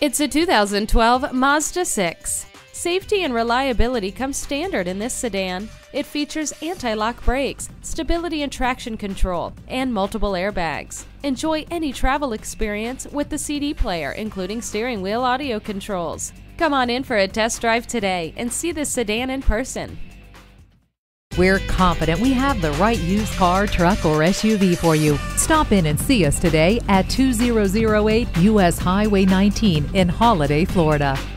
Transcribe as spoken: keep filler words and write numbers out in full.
It's a two thousand twelve Mazda six. Safety and reliability come standard in this sedan. It features anti-lock brakes, stability and traction control, and multiple airbags. Enjoy any travel experience with the C D player, including steering wheel audio controls. Come on in for a test drive today and see this sedan in person. We're confident we have the right used car, truck, or S U V for you. Stop in and see us today at two thousand eight U S Highway nineteen in Holiday, Florida.